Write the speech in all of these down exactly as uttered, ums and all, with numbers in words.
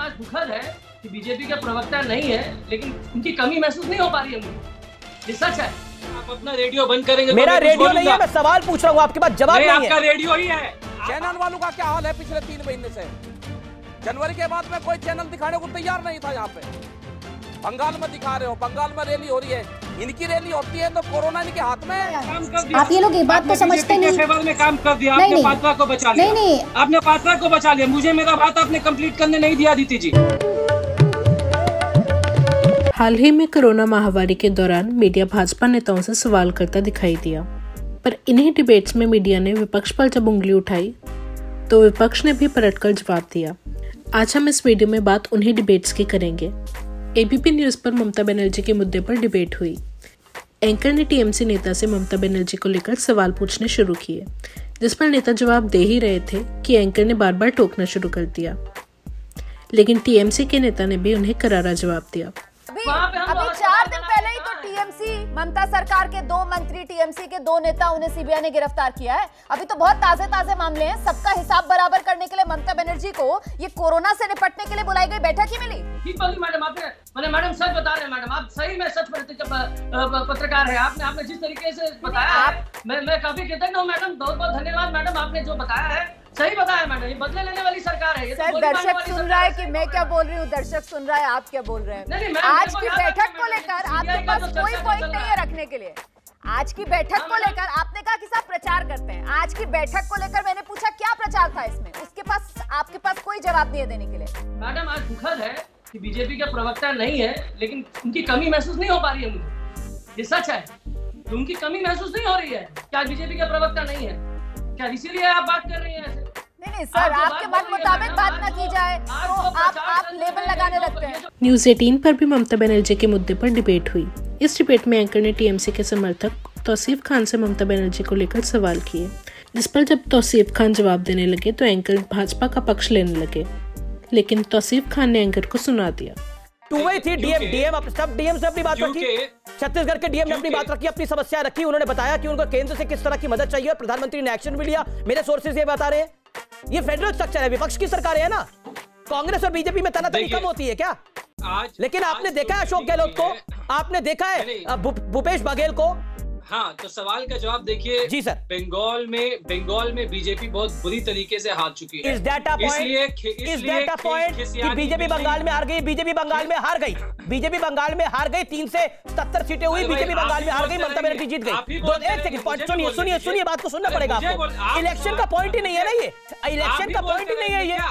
आज दुखद है कि बीजेपी के प्रवक्ता नहीं है, लेकिन उनकी कमी महसूस नहीं हो पा रही है मुझे। ये सच है। आप अपना रेडियो बंद करेंगे? मेरा रेडियो नहीं है, मैं सवाल पूछ रहा हूँ, आपके पास जवाब नहीं है। आपका रेडियो ही है। चैनल वालों का क्या हाल है पिछले तीन महीने से? जनवरी के बाद में कोई चैनल दिखाने को तैयार नहीं था। यहाँ पे बंगाल में दिखा रहे हो, बंगाल में रैली हो रही है, इनकी रैली होती है तो कोरोना इनके हाथ में। आप ये लोग ये बात को समझते नहीं। फेवर में काम कर दिया आपने, पात्रा को बचा लिया। नहीं नहीं, आपने पात्रा को बचा लिया, मुझे मेरा बात आपने कंप्लीट करने नहीं दिया अदिति जी। हाल ही में कोरोना महामारी के दौरान मीडिया भाजपा नेताओं से सवाल करता दिखाई दिया, पर इन्हीं डिबेट्स में मीडिया ने विपक्ष पर जब उंगली उठाई तो विपक्ष ने भी पलटकर जवाब दिया। आज हम इस वीडियो में बात उन्हीं डिबेट्स की करेंगे। एबीपी न्यूज पर ममता बनर्जी के मुद्दे पर डिबेट हुई। एंकर ने टीएमसी नेता से ममता बनर्जी को लेकर सवाल पूछने शुरू किए, जिस पर नेता जवाब दे ही रहे थे कि एंकर ने बार बार टोकना शुरू कर दिया, लेकिन टीएमसी के नेता ने भी उन्हें करारा जवाब दिया। अभी, अभी चार दिन पहले ही तो टीएमसी ममता सरकार के दो मंत्री, टीएमसी के दो नेता, उन्हें सीबीआई ने गिरफ्तार किया है। अभी तो बहुत ताजे ताजे मामले हैं। सबका हिसाब बराबर करने के लिए ममता बनर्जी को ये कोरोना से निपटने के लिए बुलाई गई बैठक ही मिली। ठीक बोली मैडम आपने, मैंने मैडम सच बता रहे हैं मैडम, आप सही में सच पत्रकार है। आपने आपने जिस तरीके से बताया है, मैं मैं काफी कृतज्ञ हूँ मैडम, बहुत बहुत धन्यवाद मैडम। आपने जो बताया है सही बताया मैडम, ये बदले लेने वाली सरकार है। ये सर, दर्शक सुन रहा है कि मैं क्या बोल रही हूँ, दर्शक सुन रहा है आप क्या बोल रहे हैं। आज की बैठक को लेकर आपके पास कोई पॉइंट नहीं है रखने के लिए। आज की बैठक को लेकर आपने कहा कि सब प्रचार करते हैं। आज की बैठक को लेकर मैंने पूछा क्या प्रचार था इसमें, उसके पास आपके पास कोई जवाब नहीं है देने के लिए। मैडम आज दुखद है कि बीजेपी के प्रवक्ता नहीं है, लेकिन उनकी कमी महसूस नहीं हो पा रही है मुझे। ये सच है, उनकी कमी महसूस नहीं हो रही है। क्या बीजेपी का प्रवक्ता नहीं है क्या, इसीलिए आप बात कर रही हैं ऐसे? नहीं नहीं सर, आपके मत मुताबिक बात ना की जाए तो आप आप लेबल लगाने लगते हैं। न्यूज अठारह पर भी ममता बनर्जी के मुद्दे पर डिबेट हुई। इस डिबेट में एंकर ने टीएमसी के समर्थक तौसीफ खान से ममता बनर्जी को लेकर सवाल किए, जिस पर जब तौसीफ खान जवाब देने लगे तो एंकर भाजपा का पक्ष लेने लगे, लेकिन तौसीफ खान ने एंकर को सुना दिया। टू वे थी, डीएम डीएम सब डीएम से अपनी बात रखी, छत्तीसगढ़ के डीएम ने अपनी बात रखी, अपनी समस्या रखी। उन्होंने बताया कि उनको केंद्र से किस तरह की मदद चाहिए और प्रधानमंत्री ने एक्शन भी लिया। मेरे सोर्सेज ये बता रहे हैं, ये फेडरल स्ट्रक्चर है, विपक्ष की सरकार है ना। कांग्रेस और बीजेपी में तनातनी कम होती है क्या? आज, लेकिन आपने आज देखा है अशोक गहलोत को, आपने देखा है भूपेश बघेल को। हाँ, तो सवाल का जवाब देखिए जी सर। बंगाल में बंगाल में बीजेपी बहुत बुरी तरीके से हार चुकी है। इस डाटा पॉइंट इस डाटा पॉइंट कि बीजेपी बंगाल में हार गई, बीजेपी बंगाल में हार गई, बीजेपी बंगाल में हार गई, तीन से सत्तर सीटें हुई, बीजेपी बंगाल में हार गई, ममता बनर्जी जीत गई। दो एक सेकंड पॉइंट सुनिए सुनिए सुनिए बात को सुनना पड़ेगा आपको। इलेक्शन का पॉइंट ही नहीं है ना ये, इलेक्शन का पॉइंट ही नहीं है ये,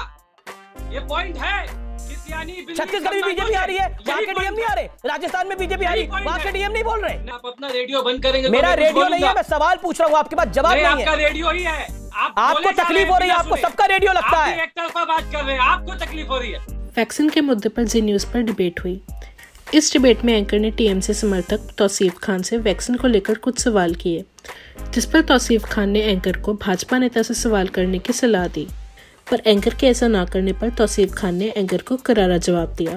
ये पॉइंट है। छत्तीसगढ़ में बीजेपी आ रही है, वहाँ के डीएम नहीं आ रहे। राजस्थान में बीजेपी आ रही, वहाँ के डीएम नहीं बोल रहे। आप अपना रेडियो बंद करेंगे? मेरा रेडियो नहीं है, मैं सवाल पूछ रहा हूँ, आपके पास जवाब नहीं है। आपका रेडियो ही है। आपको तकलीफ हो रही है, आपको सबका रेडियो लगता है। एक तरफा बात कर रहे हैं, आपको तकलीफ हो रही है। वैक्सीन के मुद्दे पर जी न्यूज पर डिबेट हुई। इस डिबेट में एंकर ने टीएमसी समर्थक तौसीफ खान से वैक्सीन को लेकर कुछ सवाल किए, जिस पर तौसीफ खान ने एंकर को भाजपा नेता से सवाल करने की सलाह दी, पर एंकर के ऐसा ना करने पर तौसीफ खान ने एंकर को करारा जवाब दिया।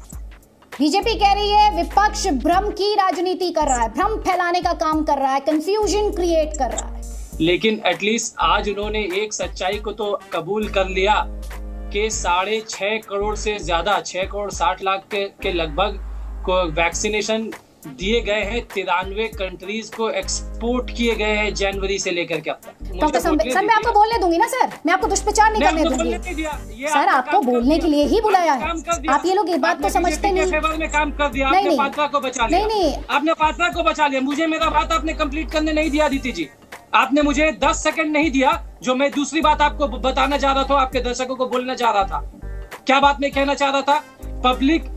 बीजेपी कह रही है विपक्ष भ्रम की राजनीति कर रहा है, भ्रम फैलाने का काम कर रहा है, कंफ्यूजन क्रिएट कर रहा है। लेकिन एटलीस्ट आज उन्होंने एक सच्चाई को तो कबूल कर लिया कि साढ़े छह करोड़ से ज्यादा, छह करोड़ साठ लाख के, के लगभग को वैक्सीनेशन दिए गए हैं। तिरानवे कंट्रीज को एक्सपोर्ट किए गए हैं जनवरी से लेकर के अब तक। सर, सर मैं आपको बोलने दूंगी ना सर, मैं आपको दुष्प्रचार नहीं करने दूंगी सर, आपको बोलने के लिए ही बुलाया है। आप ये लोग ये बात को समझते नहीं। फेवर में काम कर दिया आपने, पात्रा को बचा लिया। नहीं नहीं, आपने पात्रा को बचा लिया, मुझे मेरा बात आपने कंप्लीट करने नहीं दिया अदिति जी। आपने मुझे दस सेकंड नहीं दिया, जो मैं दूसरी बात आपको बताना चाह रहा था, आपके दर्शकों को बोलना चाह रहा था। क्या बात मैं कहना चाह रहा था? पब्लिक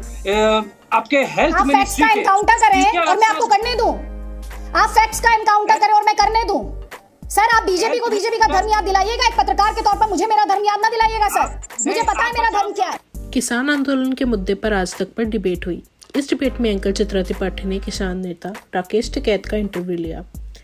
आपके हेल्थ आप फैक्ट्स का एनकाउंटर करें और मैं आपको करने दूं, आप फैक्ट्स का एनकाउंटर करें और मैं करने दूं। सर, आप बीजेपी को बीजेपी का धर्म याद दिलाइएगा, एक पत्रकार के तौर पर मुझे मेरा धर्म याद ना दिलाइएगा सर, मुझे पता है मेरा धर्म क्या है। किसान आंदोलन के मुद्दे पर आज तक पर डिबेट हुई। इस डिबेट में एंकर चित्रा त्रिपाठी ने किसान नेता राकेश टिकैत का इंटरव्यू लिया।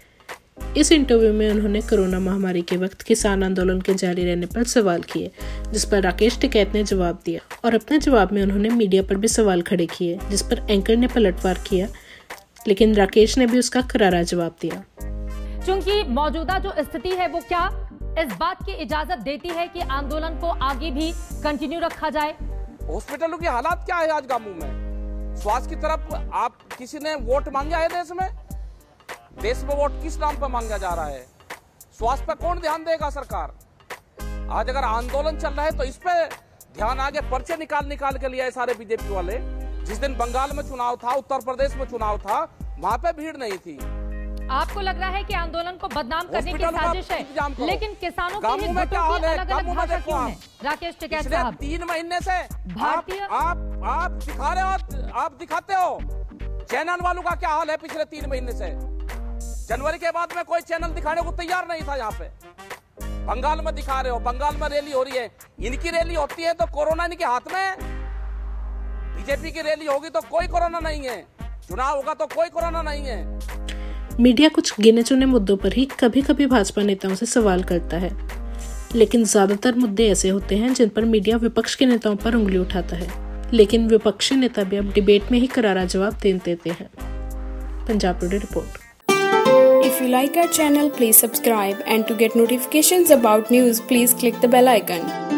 इस इंटरव्यू में उन्होंने कोरोना महामारी के वक्त किसान आंदोलन के जारी रहने पर सवाल किए, जिस पर राकेश टिकैत ने जवाब दिया, और अपने जवाब में उन्होंने मीडिया पर भी सवाल खड़े किए, जिस पर एंकर ने पलटवार किया, लेकिन राकेश ने भी उसका करारा जवाब दिया। क्योंकि मौजूदा जो स्थिति है वो क्या इस बात की इजाजत देती है कि आंदोलन को आगे भी कंटिन्यू रखा जाए, हॉस्पिटलों की हालात क्या है आज गांवों में? स्वास्थ्य की तरफ आप किसी ने वोट मांगा है देश में? देश में वोट किस नाम पर मांगा जा रहा है? स्वास्थ्य पर कौन ध्यान देगा सरकार? आज अगर आंदोलन चल रहा है तो इस पे ध्यान आगे पर्चे निकाल निकाल के लिया है सारे बीजेपी वाले। जिस दिन बंगाल में चुनाव था, उत्तर प्रदेश में चुनाव था, वहां पे भीड़ नहीं थी। आपको लग रहा है कि आंदोलन को बदनाम करने की साजिश है, लेकिन किसानों के हित में क्या हाल है? अलग अलग भाषा क्यों है? राकेश टिकैत साहब, तीन महीने से भारतीय आप, आप आप दिखा रहे हो, आप दिखाते हो। चैनल वालों का क्या हाल है पिछले तीन महीने से? जनवरी के बाद में कोई चैनल दिखाने को तैयार नहीं था। यहाँ पे बंगाल में दिखा रहे हो, बंगाल में रैली हो रही है। इनकी रैली होती है तो कोरोना इनके हाथ में है। बीजेपी की रैली होगी तो कोई कोरोना नहीं है, चुनाव होगा तो कोई कोरोना नहीं है। मीडिया कुछ गिने चुने मुद्दों पर ही कभी कभी भाजपा नेताओं से सवाल करता है, लेकिन ज्यादातर मुद्दे ऐसे होते हैं जिन पर मीडिया विपक्ष के नेताओं पर उंगली उठाता है, लेकिन विपक्षी नेता भी अब डिबेट में ही करारा जवाब दे देते हैं। Punjab today report. If you like our channel, please subscribe, and to get notifications about news, please click the bell icon.